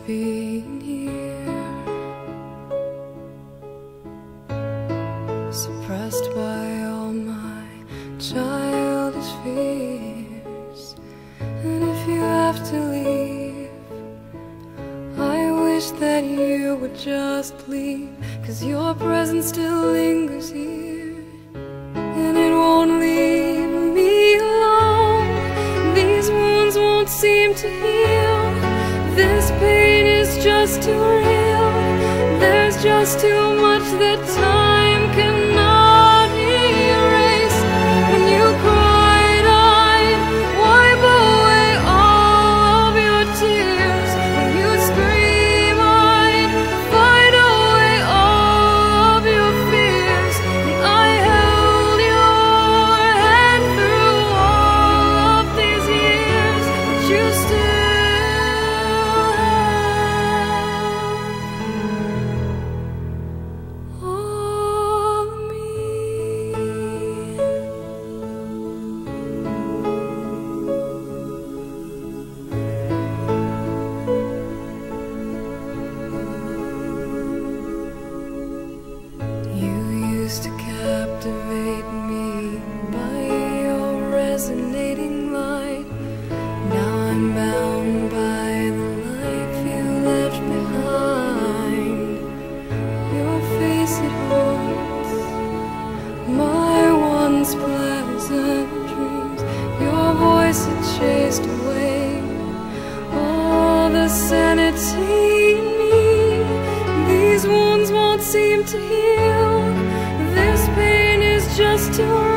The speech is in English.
being here, suppressed by all my childish fears. And if you have to leave, I wish that you would just leave, 'cause your presence still lingers here, and it won't leave me alone. These wounds won't seem to heal. This pain is just too real. There's just too much that time cannot erase. When you cried, I'd wipe away all of your tears. When you scream, I'd fight away all of your fears. And I held your hand through all of these years, but you still to captivate me by your resonating light. Now I'm bound by the life you left behind. Your face, it haunts my once pleasant dreams. Your voice, it chased away all the sanity in me. These wounds won't seem to heal. This pain is just too